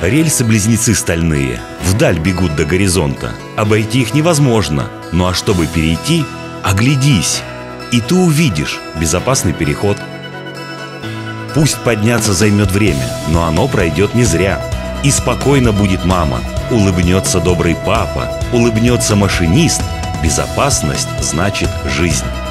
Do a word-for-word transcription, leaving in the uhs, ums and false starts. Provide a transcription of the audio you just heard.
Рельсы-близнецы стальные вдаль бегут до горизонта. Обойти их невозможно, ну а чтобы перейти, оглядись, и ты увидишь безопасный переход. Пусть подняться займет время, но оно пройдет не зря. И спокойно будет мама, улыбнется добрый папа, улыбнется машинист. Безопасность значит жизнь.